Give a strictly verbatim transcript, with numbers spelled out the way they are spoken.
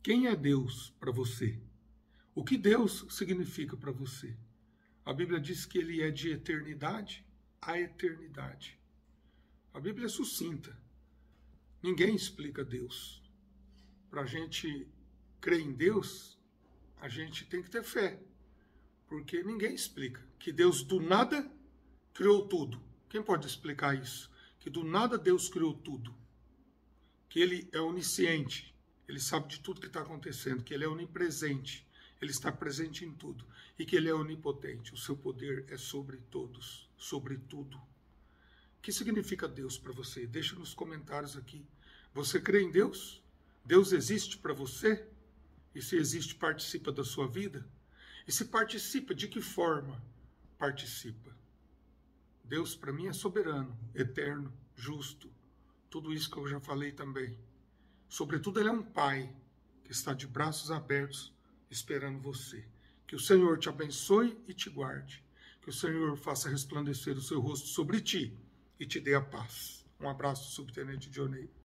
Quem é Deus para você? O que Deus significa para você? A Bíblia diz que ele é de eternidade a eternidade. A Bíblia é sucinta. Ninguém explica Deus. Para a gente crer em Deus, a gente tem que ter fé. Porque ninguém explica que Deus do nada criou tudo. Quem pode explicar isso? Que do nada Deus criou tudo. Que ele é onisciente. Ele sabe de tudo que está acontecendo. Que ele é onipresente. Ele está presente em tudo. E que ele é onipotente. O seu poder é sobre todos. Sobre tudo. O que significa Deus para você? Deixa nos comentários aqui. Você crê em Deus? Deus existe para você? E se existe, participa da sua vida? E se participa, de que forma participa? Deus para mim é soberano, eterno, justo. Tudo isso que eu já falei também. Sobretudo ele é um pai que está de braços abertos esperando você. Que o Senhor te abençoe e te guarde. Que o Senhor faça resplandecer o seu rosto sobre ti e te dê a paz. Um abraço, subtenente Dionei.